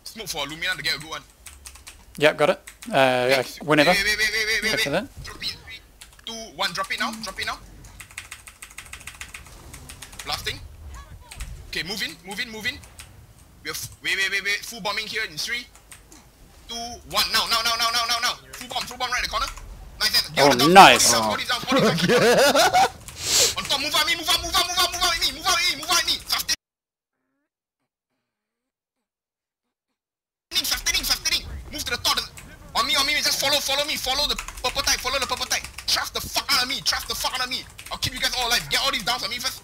Smoke for Lumina to get a good one. Yep, got it. Whenever. Wait. After that. Drop it. 3, 2, 1. Drop it now. Drop it now. Blasting. Okay, move in. We have wait. Full bombing here in 3, 2, 1. Now. Full bomb right in the corner. Nice. Oh, nice. Body down. On top, move on me. Move on me. Sustaining. Move to the top. On me. Just follow me. Follow the purple tag. Trust the fuck out of me. I'll keep you guys all alive. Get all these downs on me first.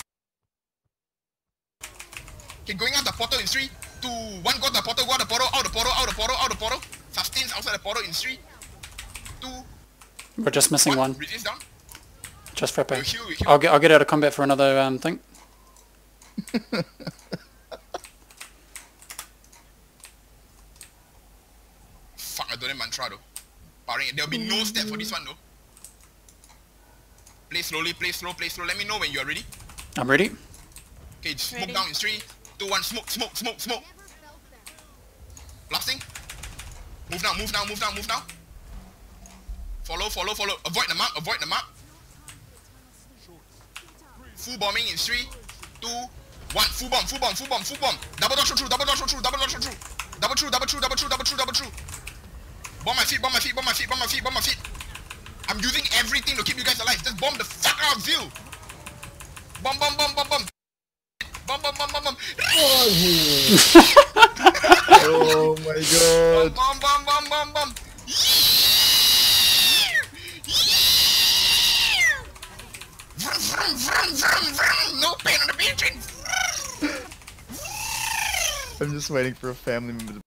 Okay, going out the portal in 3, 2, 1. Go to the portal. Out the portal. Sustains outside the portal in 3, 2. We're just missing one. Resist down. Just prepping. We heal. I'll get out of combat for another thing. Fuck, I don't have mantra though. Barring it. There'll be no step for this one though. Play slowly. Let me know when you're ready. I'm ready. Okay, smoke down in 3, 2, 1. Smoke. Blasting. Move now. Follow. Avoid the map. Full bombing in 3, 2, 1. Full bomb. Double dodge through. Double through. Bomb my feet. I'm using everything to keep you guys alive. Just bomb the fuck out of Zil. Bomb. Oh my god. Bomb. Vroom. No pain on the beach. I'm just waiting for a family member to